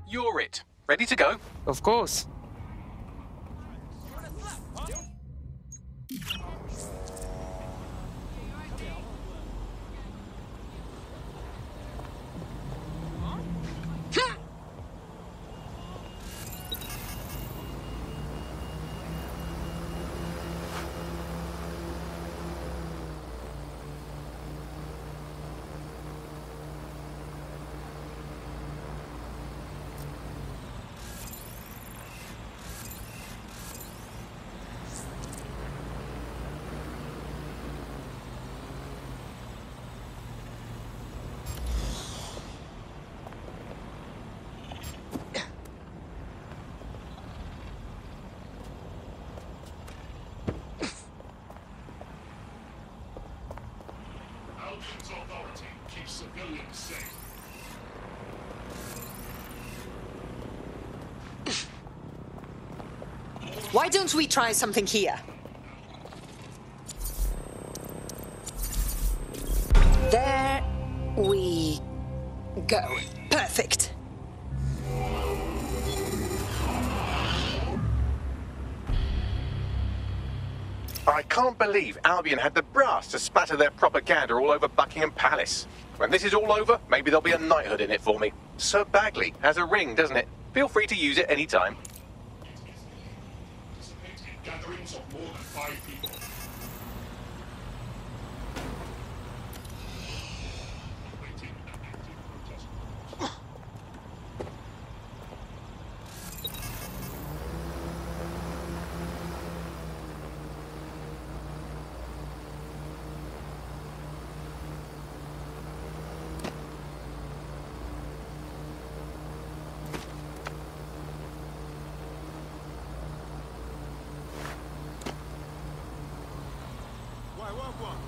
You're it. Ready to go? Of course. Albions Authority keeps civilians safe. Why don't we try something here? There we go. Perfect. I can't believe Albion had the brass to spatter their propaganda all over Buckingham Palace. When this is all over, maybe there'll be a knighthood in it for me. Sir Bagley has a ring, doesn't it? Feel free to use it any time. Participate in gatherings of more than 5 people. Awaiting an active protest. Ouais, ouais, quoi.